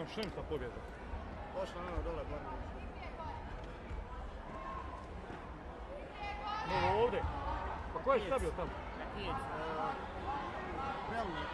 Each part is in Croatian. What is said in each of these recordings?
Šemsa pobjeda. Pošla ono dole, gledamo. No, ovdje. Pa ko je stavio tamo? Kijec. Melnik.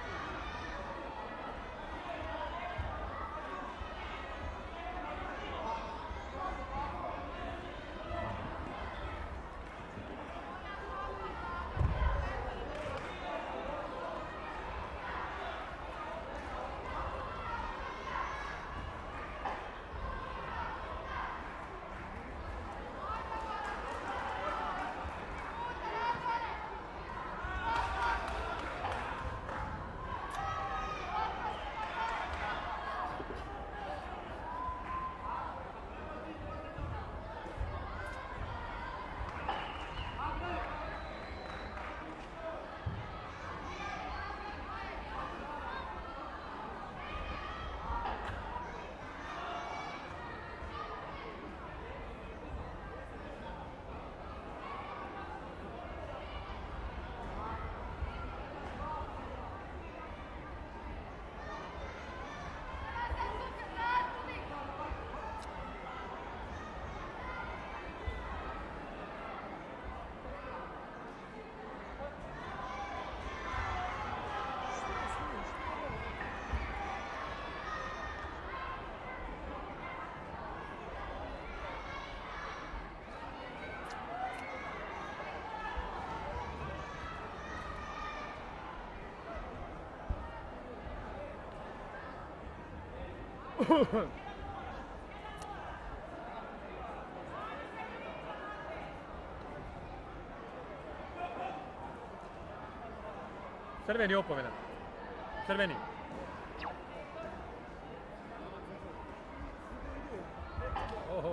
Crveni opomena. Crveni. Oho.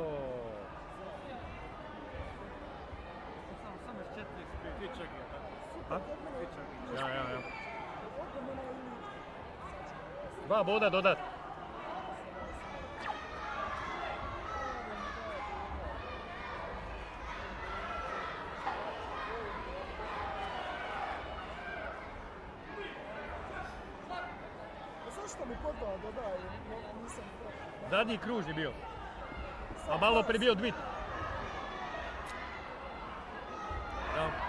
Samo s 4 kričak je tako. A? Ja. 2 boda dodat. Zašto mi podao dodaje? Nisam... Zadnji kruž je bio. A malo prije bio dvit. Ja.